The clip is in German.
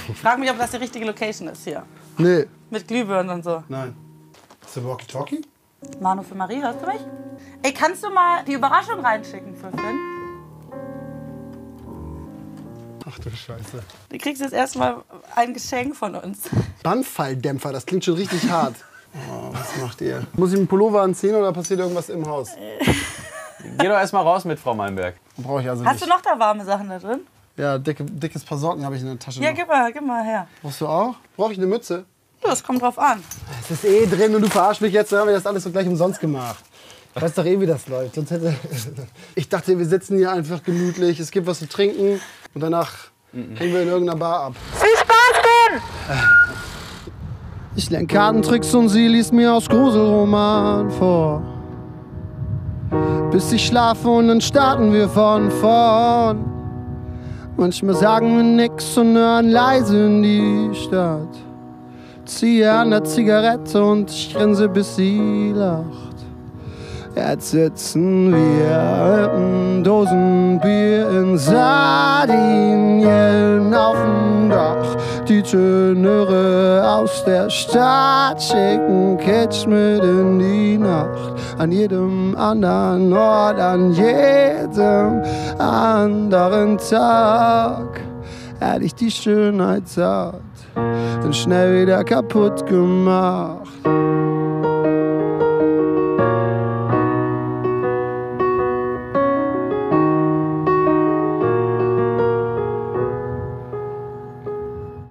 Ich frage mich, ob das die richtige Location ist hier. Nee. Mit Glühbirnen und so. Nein. Ist der Walkie-Talkie? Manu für Marie, hörst du mich? Ey, kannst du mal die Überraschung reinschicken für Finn? Ach du Scheiße. Du kriegst jetzt erstmal ein Geschenk von uns. Bandfalldämpfer, das klingt schon richtig hart. Oh, was macht ihr? Muss ich einen Pullover anziehen oder passiert irgendwas im Haus? Geh doch erstmal raus mit Frau Malmberg. Brauche ich also Hast nicht. du noch da warme Sachen da drin? Ja, dickes Paar Socken habe ich in der Tasche. Ja, noch. gib mal her. Brauchst du auch? Brauche ich eine Mütze? Ja, das kommt drauf an. Es ist eh drin und du verarschst mich jetzt, dann haben wir das alles so gleich umsonst gemacht. Ich weiß doch eh, wie das läuft. Sonst hätte ich dachte, wir sitzen hier einfach gemütlich, es gibt was zu trinken und danach hängen wir in irgendeiner Bar ab. Viel Spaß, Finn! Ich lerne Kartentricks und sie liest mir aus Gruselroman vor. Bis ich schlafe und dann starten wir von vorn. Manchmal sagen wir nix und hören leise in die Stadt. Ziehe an der Zigarette und ich grinse, bis sie lacht. Jetzt sitzen wir mit Dosenbier in Sardinien auf dem Dach. Die Tenöre aus der Stadt schicken Kitsch mit in die Nacht. An jedem anderen Ort, an jedem anderen Tag hätte ich die Schönheit satt, dann schnell wieder kaputt gemacht.